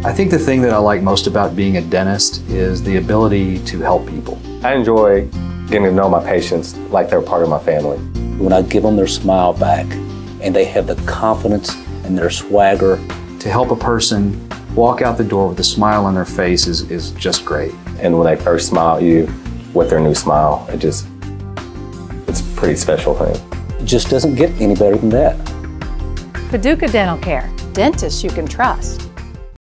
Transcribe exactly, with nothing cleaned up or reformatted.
I think the thing that I like most about being a dentist is the ability to help people. I enjoy getting to know my patients like they're part of my family. When I give them their smile back and they have the confidence and their swagger. To help a person walk out the door with a smile on their face is, is just great. And when they first smile at you with their new smile, it just, it's a pretty special thing. It just doesn't get any better than that. Paducah Dental Care. Dentists you can trust.